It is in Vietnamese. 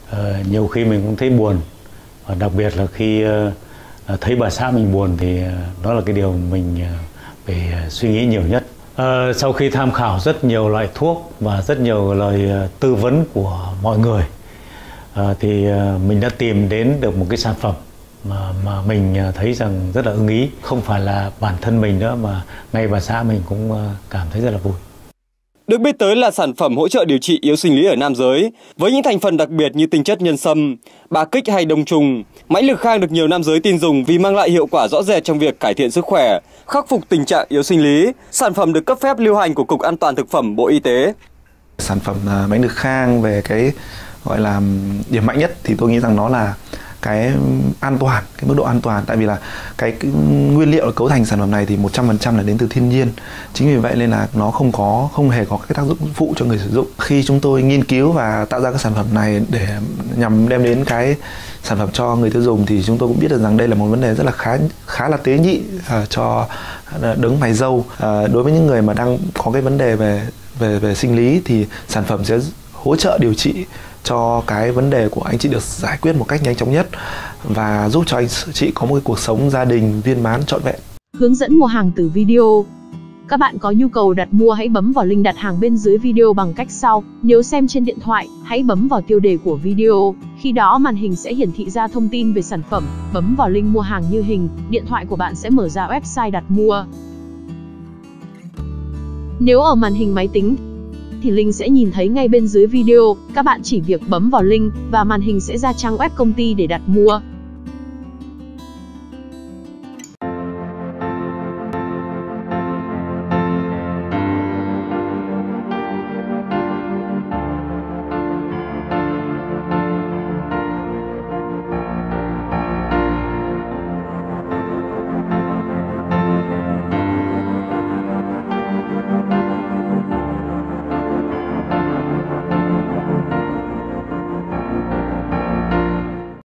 Nhiều khi mình cũng thấy buồn, và đặc biệt là khi thấy bà xã mình buồn thì đó là cái điều mình phải suy nghĩ nhiều nhất. Sau khi tham khảo rất nhiều loại thuốc và rất nhiều lời tư vấn của mọi người, thì mình đã tìm đến được một cái sản phẩm mà mình thấy rằng rất là ưng ý. Không phải là bản thân mình nữa mà ngay bà xã mình cũng cảm thấy rất là vui. Được biết tới là sản phẩm hỗ trợ điều trị yếu sinh lý ở nam giới với những thành phần đặc biệt như tinh chất nhân sâm, bá kích hay đông trùng. Mãnh lực khang được nhiều nam giới tin dùng vì mang lại hiệu quả rõ rệt trong việc cải thiện sức khỏe, khắc phục tình trạng yếu sinh lý. Sản phẩm được cấp phép lưu hành của Cục An toàn Thực phẩm Bộ Y tế. Sản phẩm mãnh lực khang về cái gọi là điểm mạnh nhất thì tôi nghĩ rằng nó là cái an toàn, cái mức độ an toàn. Tại vì là cái nguyên liệu cấu thành sản phẩm này thì 100% là đến từ thiên nhiên. Chính vì vậy nên là nó không hề có cái tác dụng phụ cho người sử dụng. Khi chúng tôi nghiên cứu và tạo ra cái sản phẩm này để nhằm đem đến cái sản phẩm cho người tiêu dùng thì chúng tôi cũng biết được rằng đây là một vấn đề rất là khá là tế nhị cho đấng mày râu. Đối với những người mà đang có cái vấn đề về sinh lý thì sản phẩm sẽ hỗ trợ điều trị cho cái vấn đề của anh chị được giải quyết một cách nhanh chóng nhất và giúp cho anh chị có một cái cuộc sống gia đình viên mãn trọn vẹn. Hướng dẫn mua hàng từ video. Các bạn có nhu cầu đặt mua hãy bấm vào link đặt hàng bên dưới video bằng cách sau. Nếu xem trên điện thoại, hãy bấm vào tiêu đề của video. Khi đó màn hình sẽ hiển thị ra thông tin về sản phẩm. Bấm vào link mua hàng như hình, điện thoại của bạn sẽ mở ra website đặt mua. Nếu ở màn hình máy tính thì link sẽ nhìn thấy ngay bên dưới video. Các bạn chỉ việc bấm vào link và màn hình sẽ ra trang web công ty để đặt mua.